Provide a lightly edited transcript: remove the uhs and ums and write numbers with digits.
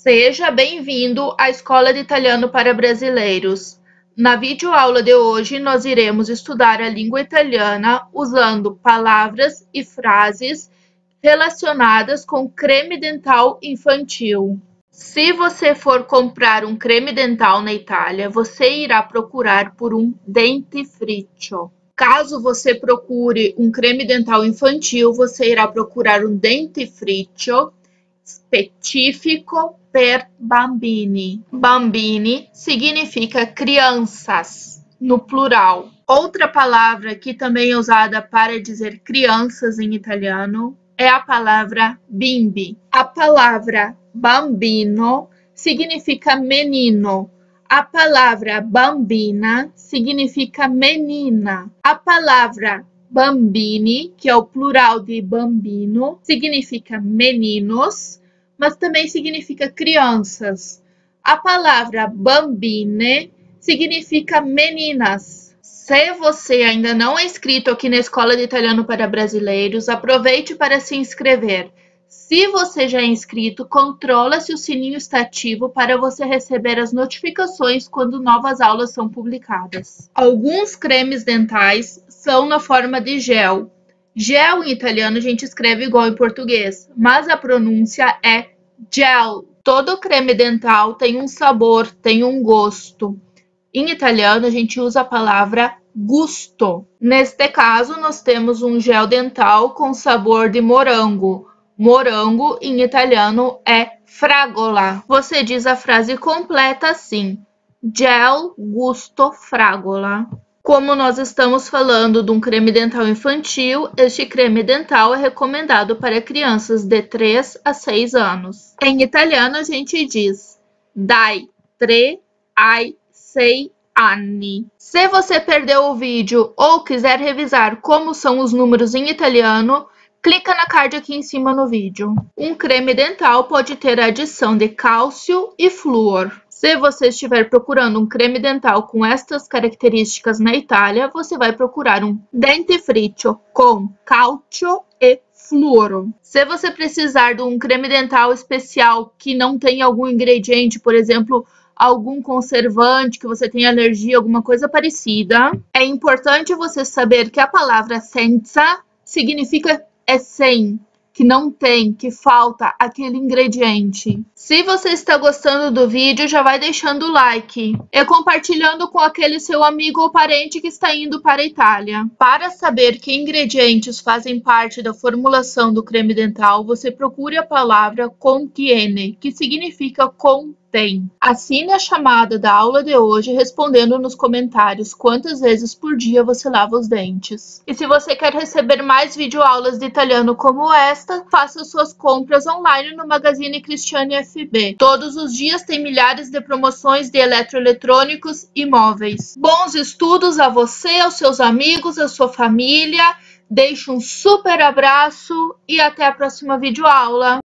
Seja bem-vindo à Escola de Italiano para Brasileiros. Na videoaula de hoje, nós iremos estudar a língua italiana usando palavras e frases relacionadas com creme dental infantil. Se você for comprar um creme dental na Itália, você irá procurar por um dentifricio. Caso você procure um creme dental infantil, você irá procurar um dentifricio específico per bambini. Bambini significa crianças, no plural. Outra palavra que também é usada para dizer crianças em italiano é a palavra bimbi. A palavra bambino significa menino. A palavra bambina significa menina. A palavra bambini, que é o plural de bambino, significa meninos, mas também significa crianças. A palavra bambine significa meninas. Se você ainda não é inscrito aqui na Escola de Italiano para Brasileiros, aproveite para se inscrever. Se você já é inscrito, controla se o sininho está ativo para você receber as notificações quando novas aulas são publicadas. Alguns cremes dentais são na forma de gel. Gel em italiano a gente escreve igual em português, mas a pronúncia é gel. Todo creme dental tem um sabor, tem um gosto. Em italiano a gente usa a palavra gusto. Neste caso, nós temos um gel dental com sabor de morango. Morango, em italiano, é fragola. Você diz a frase completa assim: gel gusto fragola. Como nós estamos falando de um creme dental infantil, este creme dental é recomendado para crianças de 3 a 6 anos. Em italiano, a gente diz dai 3 ai 6 anni. Se você perdeu o vídeo ou quiser revisar como são os números em italiano, clica na card aqui em cima no vídeo. Um creme dental pode ter a adição de cálcio e flúor. Se você estiver procurando um creme dental com estas características na Itália, você vai procurar um dentifricio com cálcio e flúor. Se você precisar de um creme dental especial que não tem algum ingrediente, por exemplo, algum conservante, que você tem alergia, alguma coisa parecida, é importante você saber que a palavra senza significa é sem, que não tem, que falta aquele ingrediente. Se você está gostando do vídeo, já vai deixando o like e compartilhando com aquele seu amigo ou parente que está indo para a Itália. Para saber que ingredientes fazem parte da formulação do creme dental, você procure a palavra contiene, que significa contém. Assine a chamada da aula de hoje respondendo nos comentários quantas vezes por dia você lava os dentes. E se você quer receber mais videoaulas de italiano como esta, faça suas compras online no Magazine Cristiane FB. Todos os dias tem milhares de promoções de eletroeletrônicos e móveis. Bons estudos a você, aos seus amigos, à sua família. Deixo um super abraço e até a próxima videoaula.